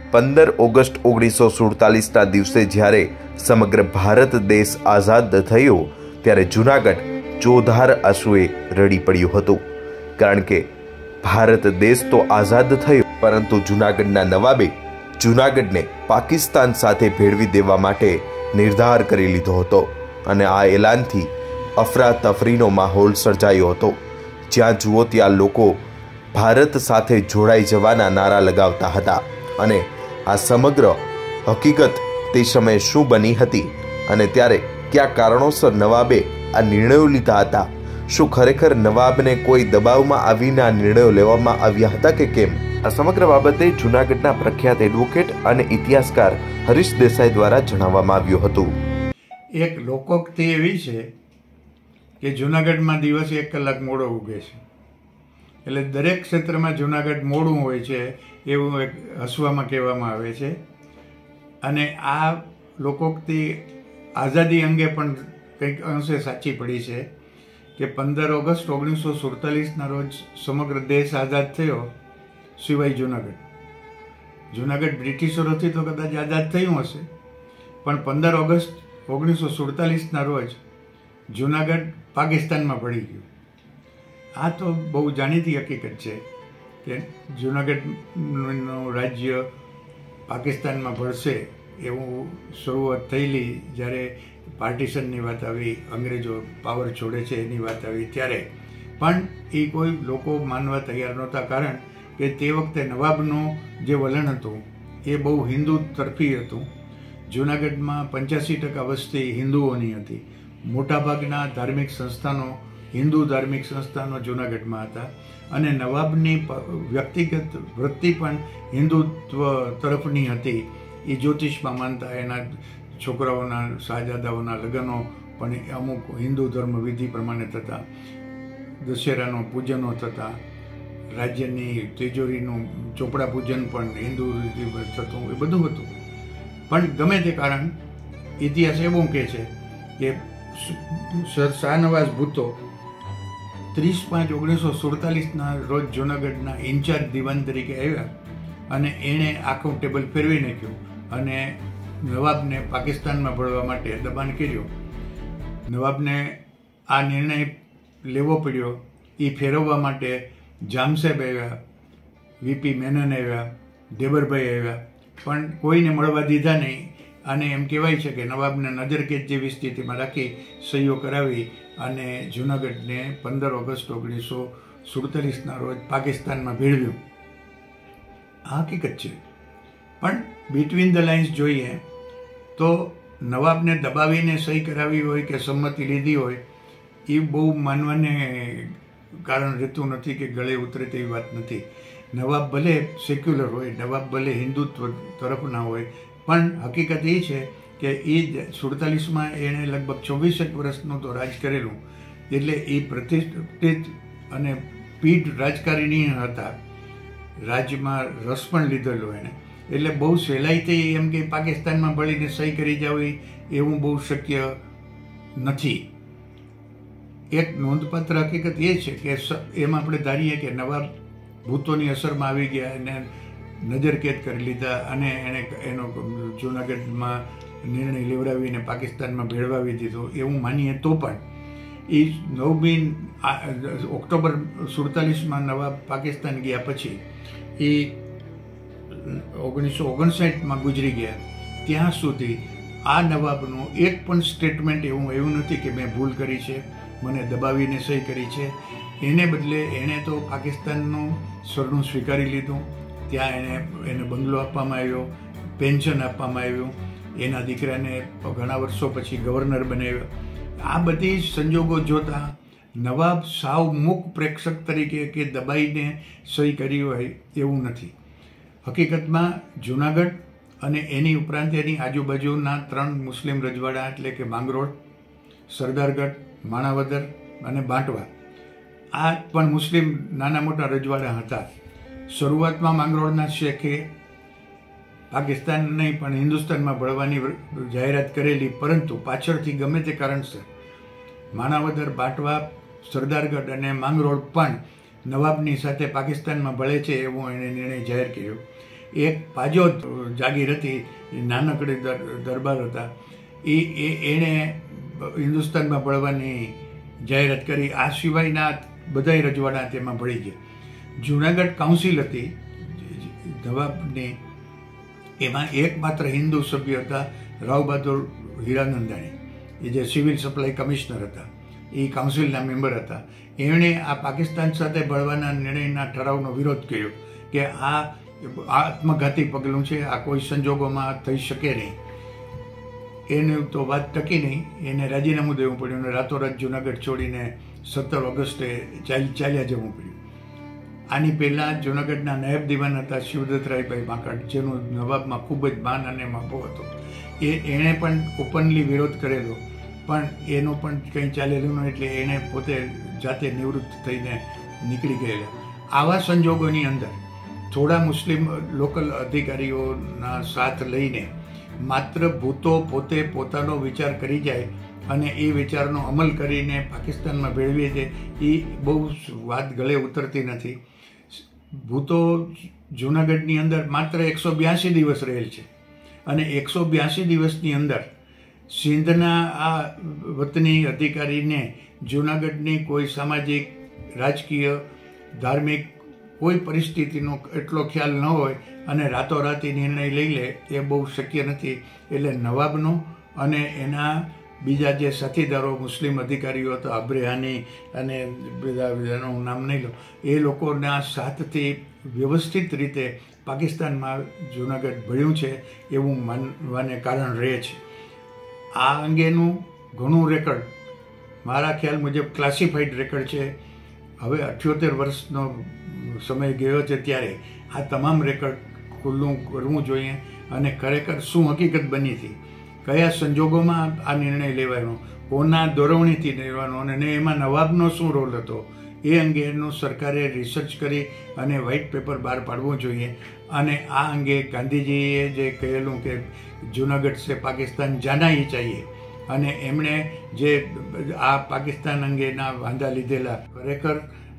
15 August 1947ના દિવસે જ્યારે સમગ્ર ભારત દેશ આઝાદ થયો ત્યારે જૂનાગઢ ચોધાર આંસુએ રડી પડ્યું હતું, કારણ કે ભારત દેશ તો આઝાદ થયો, પરંતુ જૂનાગઢના નવાબે જૂનાગઢને પાકિસ્તાન સાથે ભેળવી દેવા માટે નિર્ધાર કરી લીધો હતો અને આ એલાનથી અફરાતફરીનો માહોલ સર્જાયો હતો। જ્યાં જુઓ ત્યાં લોકો ભારત સાથે જોડાઈ જવાના નારા લગાવતા હતા અને આ સમગ્ર હકીકત તે સમયે શું બની હતી અને ત્યારે કયા કારણોસર નવાબે આ નિર્ણયો લીધા હતા? શું ખરેખર નવાબને કોઈ દબાવમાં આવીને આ નિર્ણયો લેવામાં આવ્યા હતા કે કેમ? આ સમગ્ર બાબતે જૂનાગઢના પ્રખ્યાત એડવોકેટ અને ઇતિહાસકાર હરીશ દેસાઈ દ્વારા જણાવવામાં આવ્યું હતું। એક લોકોક્તિ એવી છે કે જૂનાગઢમાં દિવસ 1 કલાક મોડો ઉગે છે, એટલે દરેક ક્ષેત્રમાં જૂનાગઢ મોડું હોય છે એવું એક હસવામાં કહેવામાં આવે છે। અને આ લોકોક્તિ આઝાદી અંગે પણ કંઈક અંશે સાચી પડી છે કે 15 ઓગસ્ટ 1947ના રોજ સમગ્ર દેશ આઝાદ થયો, સિવાય જૂનાગઢ બ્રિટિશરોથી તો કદાચ આઝાદ થયું હશે, પણ 15 ઓગસ્ટ 1947ના રોજ જૂનાગઢ પાકિસ્તાનમાં પડી ગયું। આ તો બહુ જાણીતી હકીકત છે કે જૂનાગઢનું રાજ્ય પાકિસ્તાનમાં ભળશે એવું શરૂઆત થયેલી જ્યારે પાર્ટીશનની વાત આવી, અંગ્રેજો પાવર છોડે છે એની વાત આવી, ત્યારે પણ એ કોઈ લોકો માનવા તૈયાર નહોતા, કારણ કે તે વખતે નવાબનું જે વલણ હતું એ બહુ હિન્દુ તરફી હતું। જૂનાગઢમાં 85% વસ્તી હિન્દુઓની હતી, મોટાભાગના ધાર્મિક સંસ્થાનો હિન્દુ ધાર્મિક સંસ્થાનો જૂનાગઢમાં હતા અને નવાબની વ્યક્તિગત વૃત્તિ પણ હિન્દુત્વ તરફની હતી। એ જ્યોતિષમાં માનતા, એના છોકરાઓના શાહજાદાઓના લગ્નો પણ અમુક હિન્દુ ધર્મ વિધિ પ્રમાણે થતા, દશેરાનો પૂજનો થતા, રાજ્યની તિજોરીનું ચોપડા પૂજન પણ હિન્દુ રીતિ થતું, એ બધું હતું। પણ ગમે તે કારણ, ઇતિહાસ એવું કહે છે કે સર શાહનવાઝ ભુટ્ટો 30/5/1947ના રોજ જૂનાગઢના ઇન્ચાર્જ દિવાન તરીકે આવ્યા અને એણે આખું ટેબલ ફેરવી નાખ્યું અને નવાબને પાકિસ્તાનમાં ભળવા માટે દબાણ કર્યું। નવાબને આ નિર્ણય લેવો પડ્યો, એ ફેરવવા માટે જામસાહેબ આવ્યા, વીપી મેનન આવ્યા, દેબરભાઈ આવ્યા, પણ કોઈને મળવા દીધા નહીં અને એમ કહેવાય છે કે નવાબને નજરકેદ જેવી સ્થિતિમાં રાખી સહીઓ કરાવી અને જૂનાગઢને 15 ઓગસ્ટ 1947ના રોજ પાકિસ્તાનમાં ભેળવ્યું। આ હકીકત છે, પણ બિટવીન ધ લાઇન્સ જોઈએ તો નવાબને દબાવીને સહી કરાવી હોય કે સંમતિ લીધી હોય એ બહુ માનવાને કારણ રહેતું નથી કે ગળે ઉતરે તેવી વાત નથી। નવાબ ભલે સેક્યુલર હોય, નવાબ ભલે હિન્દુત્વ તરફના હોય, પણ હકીકત એ છે કે એ 47માં એણે લગભગ 24 વર્ષનું તો રાજ કરેલું, એટલે એ પ્રતિષ્ઠિત અને પીઢ રાજકારણી હતા, રાજ્યમાં રસ પણ લીધેલો એણે, એટલે બહુ સહેલાઈથી એમ કે પાકિસ્તાનમાં ભળીને સહી કરી જાવી એવું બહુ શક્ય નથી। એક નોંધપાત્ર હકીકત એ છે કે એમ આપણે ધારીએ કે નવાબ ભૂતોની અસરમાં આવી ગયા અને નજરકેદ કરી લીધા અને એણે એનો જૂનાગઢમાં નિર્ણય લેવડાવીને પાકિસ્તાનમાં ભેળવાવી દીધો એવું માનીએ તો પણ એ 9 ઓક્ટોબર 47માં નવાબ પાકિસ્તાન ગયા પછી એ 1959માં ગુજરી ગયા, ત્યાં સુધી આ નવાબનું એક પણ સ્ટેટમેન્ટ એવું નથી કે મેં ભૂલ કરી છે, મને દબાવીને સહી કરી છે। એને બદલે એણે તો પાકિસ્તાનનું સરનું સ્વીકારી લીધું, ત્યાં એને બંગલો આપવામાં આવ્યો, પેન્શન આપવામાં આવ્યું, એના દીકરાને ઘણા વર્ષો પછી ગવર્નર બનાવ્યો। આ બધી સંજોગો જોતા નવાબ સાવ મૂક પ્રેક્ષક તરીકે કે દબાઈને સહી કરી હોય એવું નથી। હકીકતમાં જૂનાગઢ અને એની ઉપરાંત એની આજુબાજુના 3 મુસ્લિમ રજવાડા એટલે કે માંગરોળ, સરદારગઢ, માણાવદર અને બાંટવા, આ પણ મુસ્લિમ નાના મોટા રજવાડા હતા। શરૂઆતમાં માંગરોળના શેખે પાકિસ્તાન નહીં પણ હિન્દુસ્તાનમાં ભળવાની જાહેરાત કરેલી, પરંતુ પાછળથી ગમે તે કારણસર માણાવદર, બાંટવા, સરદારગઢ અને માંગરોળ પણ નવાબની સાથે પાકિસ્તાનમાં ભળે છે એવો એણે નિર્ણય જાહેર કર્યો એક પાજો જાગીર હતી, નાનકડી દરબાર હતા, એણે હિન્દુસ્તાનમાં ભળવાની જાહેરાત કરી. આ સિવાયના બધાય રજવાડા તેમાં ભળી ગયા. જુનાગઢ કાઉન્સિલ હતી નવાબની, એમાં એકમાત્ર હિન્દુ સભ્ય હતા રાવ બહાદુર હીરાનંદાણી, એ જે સિવિલ સપ્લાય કમિશનર હતા, એ કાઉન્સિલના મેમ્બર હતા. એમણે આ પાકિસ્તાન સાથે ભળવાના નિર્ણયના ઠરાવનો વિરોધ કર્યો કે આ આત્મઘાતી પગલું છે, આ કોઈ સંજોગોમાં થઈ શકે નહીં. એને તો વાત ટકી નહીં, એને રાજીનામું દેવું પડ્યું અને રાતોરાત જુનાગઢ છોડીને 17 ઓગસ્ટે ચાલ્યા જવું પડ્યું. આની પહેલાં જુનાગઢના નાયબ દિવાન હતા શિવદત્તરાયભાઈ બાંકડ, જેનું નવાબમાં ખૂબ જ માન અને માપો હતો. એણે પણ ઓપનલી વિરોધ કરેલો, પણ એનો પણ કંઈ ચાલેલું નહીં, એટલે એણે પોતે જાતે નિવૃત્ત થઈને નીકળી ગયેલા. આવા સંજોગોની અંદર થોડા મુસ્લિમ લોકલ અધિકારીઓના સાથ લઈને માત્ર ભૂતો પોતે પોતાનો વિચાર કરી જાય અને એ વિચારનો અમલ કરીને પાકિસ્તાનમાં ભેળવી દે, એ બહુ વાત ગળે ઉતરતી નથી. ભૂતો જૂનાગઢની અંદર માત્ર 182 દિવસ રહેલ છે અને 182 દિવસની અંદર સિંધના આ વતની અધિકારીને જૂનાગઢની કોઈ સામાજિક, રાજકીય, ધાર્મિક કોઈ પરિસ્થિતિનો એટલો ખ્યાલ ન હોય અને રાતોરાત નિર્ણય લઈ લે એ બહુ શક્ય નથી. એટલે નવાબનો અને એના બીજા જે સાથીદારો મુસ્લિમ અધિકારીઓ હતા, અબ્રેહાની અને બધાનું નામ નહીં લો, એ લોકોના સાથથી વ્યવસ્થિત રીતે પાકિસ્તાનમાં જૂનાગઢ ભળ્યું છે એવું માનવાને કારણ રહે છે. આ અંગેનું ઘણું રેકર્ડ મારા ખ્યાલ મુજબ ક્લાસિફાઈડ રેકર્ડ છે. હવે 78 વર્ષનો સમય ગયો છે, ત્યારે આ તમામ રેકર્ડ ખુલ્લું કરવું જોઈએ અને ખરેખર શું હકીકત બની હતી, કયા સંજોગોમાં આ નિર્ણય લેવાનો, કોના દોરવણીથી લેવાનો અને એમાં નવાબનો શું રોલ હતો, એ અંગેનું સરકારે રિસર્ચ કરી અને વ્હાઇટ પેપર બહાર પાડવું જોઈએ. અને આ અંગે ગાંધીજીએ જે કહેલું કે જૂનાગઢ સે પાકિસ્તાન જાના હી ચાહીએ, અને એમણે જે આ પાકિસ્તાન અંગેના વાંધા લીધેલા, ખરેખર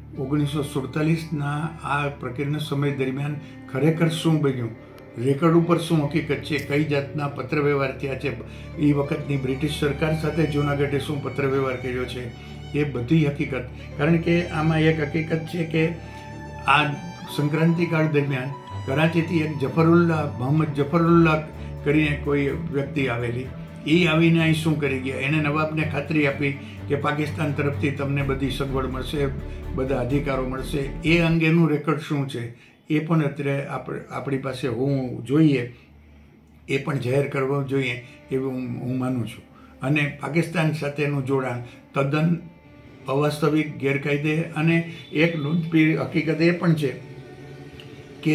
1947ના આ પ્રક્રિયાના સમય દરમિયાન ખરેખર શું બન્યું, રેકર્ડ ઉપર શું હકીકત છે, કઈ જાતના પત્ર વ્યવહાર થયા છે, એ વખતની બ્રિટિશ સરકાર સાથે જૂનાગઢે શું પત્ર વ્યવહાર કર્યો છે, એ બધી હકીકત. કારણ કે આમાં એક હકીકત છે કે આ સંક્રાંતિકાળ દરમિયાન કરાચીથી એક મોહમ્મદ જફરુલ્લાહ કરીને કોઈ વ્યક્તિ આવેલી, એ આવીને અહીં શું કરી ગયા, એને નવાબને ખાતરી આપી કે પાકિસ્તાન તરફથી તમને બધી સગવડ મળશે, બધા અધિકારો મળશે. એ અંગેનું રેકર્ડ શું છે એ પણ અત્યારે આપણી પાસે હોવું જોઈએ, એ પણ જાહેર કરવું જોઈએ એવું હું માનું છું. અને પાકિસ્તાન સાથેનું જોડાણ તદ્દન અવાસ્તવિક, ગેરકાયદે, અને એક નોંધપાત્ર હકીકત એ પણ છે કે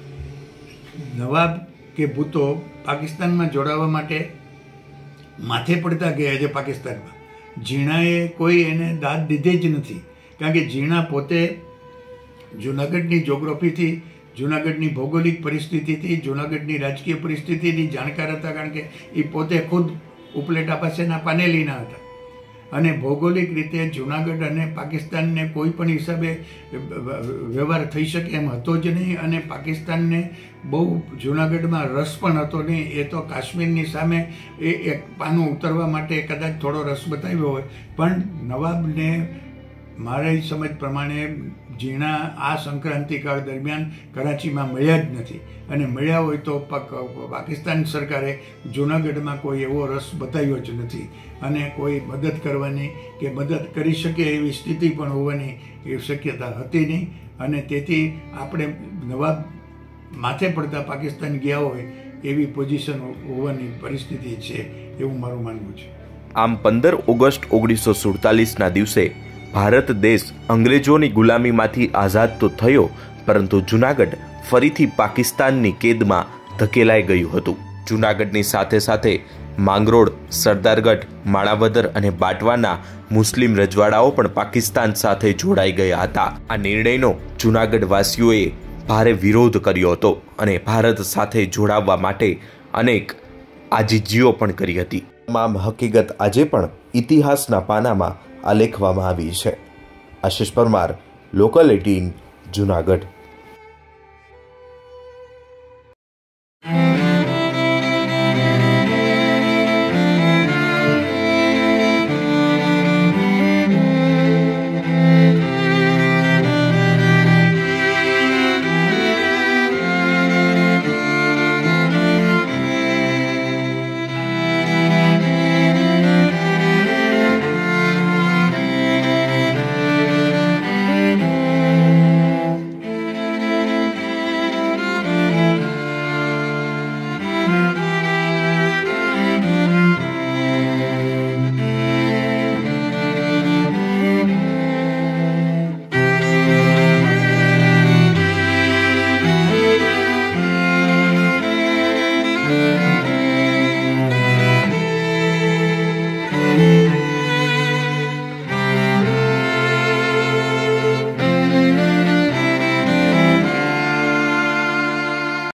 નવાબ કે ભૂતો પાકિસ્તાનમાં જોડાવા માટે માથે પડતા ગયા છે. પાકિસ્તાનમાં ઝીણાએ કોઈ એને દાદ દીધી જ નથી, કારણ કે ઝીણા પોતે જૂનાગઢની જોગ્રાફીથી, જૂનાગઢની ભૌગોલિક પરિસ્થિતિથી, જૂનાગઢની રાજકીય પરિસ્થિતિની જાણકાર હતા, કારણ કે એ પોતે ખુદ ઉપલેટા પાસેના પાનેલીના હતા. અને ભૌગોલિક રીતે જૂનાગઢ અને પાકિસ્તાનને કોઈ પણ હિસાબે વ્યવહાર થઈ શકે એમ હતો જ નહીં. અને પાકિસ્તાનને બહુ જૂનાગઢમાં રસ પણ હતો નહીં. એ તો કાશ્મીરની સામે એ એક પાનું ઉતરવા માટે કદાચ થોડો રસ બતાવ્યો હોય, પણ નવાબને મારી સમજ પ્રમાણે ઝીણા આ સંક્રાંતિકાળ દરમિયાન કરાચીમાં મળ્યા જ નથી. અને મળ્યા હોય તો પાકિસ્તાન સરકારે જૂનાગઢમાં કોઈ એવો રસ બતાવ્યો જ નથી, અને કોઈ મદદ કરવાની કે મદદ કરી શકે એવી સ્થિતિ પણ હોવાની એ શક્યતા હતી નહીં. અને તેથી આપણે નવાબ માથે પડતા પાકિસ્તાન ગયા હોય એવી પોઝિશન હોવાની પરિસ્થિતિ છે એવું મારું માનવું છે. આમ 15 ઓગસ્ટ 1947ના દિવસે ભારત દેશ અંગ્રેજોની ગુલામીમાંથી આઝાદ તો થયો, પરંતુ જૂનાગઢ ફરીથી પાકિસ્તાનની કેદમાં ધકેલાઈ ગયું હતું. જૂનાગઢની સાથે સાથે માંગરોળ, સરદારગઢ, માણાવદર અને બાટવાના મુસ્લિમ રજવાડાઓ પણ પાકિસ્તાન સાથે જોડાઈ ગયા હતા. આ નિર્ણયનો જૂનાગઢવાસીઓએ ભારે વિરોધ કર્યો હતો અને ભારત સાથે જોડાવવા માટે અનેક આજીજીઓ પણ કરી હતી. તમામ હકીકત આજે પણ ઇતિહાસના પાનામાં આલેખવામાં આવી છે. આશિષ પરમાર, લોકલ 18, જૂનાગઢ.